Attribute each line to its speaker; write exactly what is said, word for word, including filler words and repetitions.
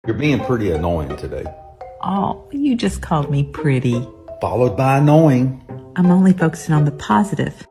Speaker 1: You're being pretty annoying today.
Speaker 2: Oh, you just called me pretty.
Speaker 1: Followed by annoying.
Speaker 2: I'm only focusing on the positive.